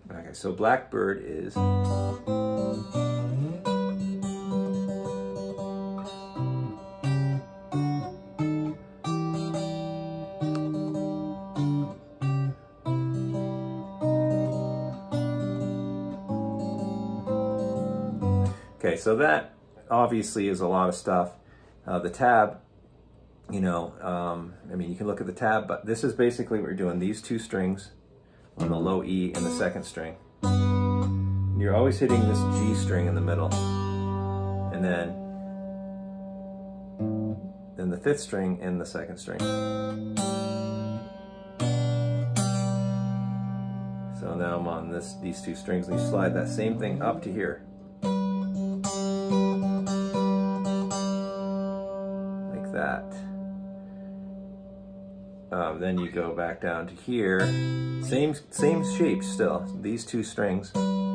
Okay, so Blackbird is. Okay, so that obviously is a lot of stuff. The tab, you know, I mean, you can look at the tab, but this is basically what you're doing. These two strings on the low E and the second string. You're always hitting this G string in the middle. And then the fifth string and the second string. So now I'm on these two strings, and you slide that same thing up to here. Like that. Then you go back down to here. Same shape still. These two strings.